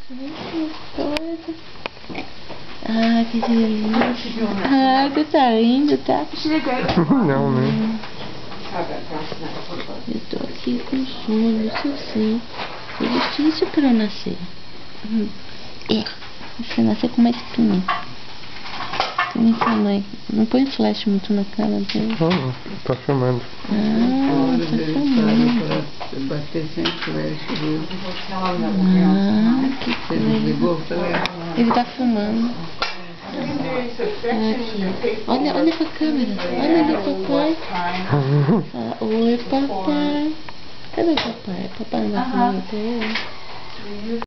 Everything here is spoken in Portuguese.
Que coisa. Ah, que delícia. Ah, você tá lindo, tá? Não, né? Eu tô aqui com sono, isso eu sei. Foi difícil pra eu nascer. É, você nasceu com uma espinha. Que nem sua mãe. Não põe flash muito na cara dele. Não, tá filmando. Ah, tá filmando. Bater sem flash. Ah, que coisa. Ele tá filmando. Aqui. Olha pra câmera. Olha ali, papai. Oi, papai. Cadê o papai? Papai não vai falar pra ele.